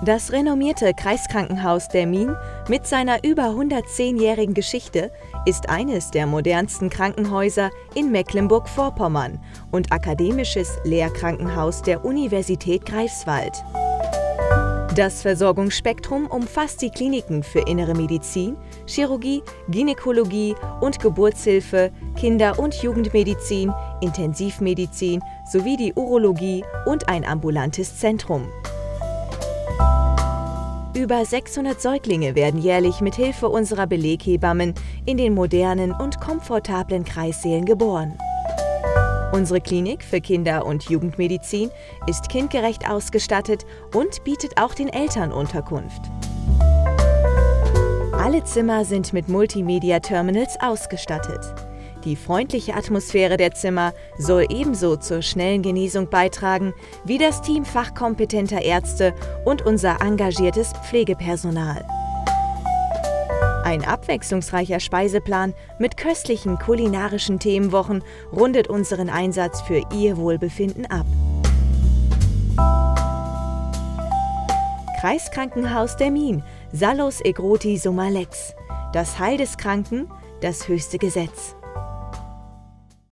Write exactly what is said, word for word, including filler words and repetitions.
Das renommierte Kreiskrankenhaus Demmin mit seiner über hundertzehnjährigen Geschichte ist eines der modernsten Krankenhäuser in Mecklenburg-Vorpommern und akademisches Lehrkrankenhaus der Universität Greifswald. Das Versorgungsspektrum umfasst die Kliniken für Innere Medizin, Chirurgie, Gynäkologie und Geburtshilfe, Kinder- und Jugendmedizin, Intensivmedizin sowie die Urologie und ein ambulantes Zentrum. Über sechshundert Säuglinge werden jährlich mit Hilfe unserer Beleghebammen in den modernen und komfortablen Kreissälen geboren. Unsere Klinik für Kinder- und Jugendmedizin ist kindgerecht ausgestattet und bietet auch den Eltern Unterkunft. Alle Zimmer sind mit Multimedia-Terminals ausgestattet. Die freundliche Atmosphäre der Zimmer soll ebenso zur schnellen Genesung beitragen wie das Team fachkompetenter Ärzte und unser engagiertes Pflegepersonal. Ein abwechslungsreicher Speiseplan mit köstlichen kulinarischen Themenwochen rundet unseren Einsatz für Ihr Wohlbefinden ab. Kreiskrankenhaus Demmin, Salus Egroti Summa Lex. Das Heil des Kranken, das höchste Gesetz.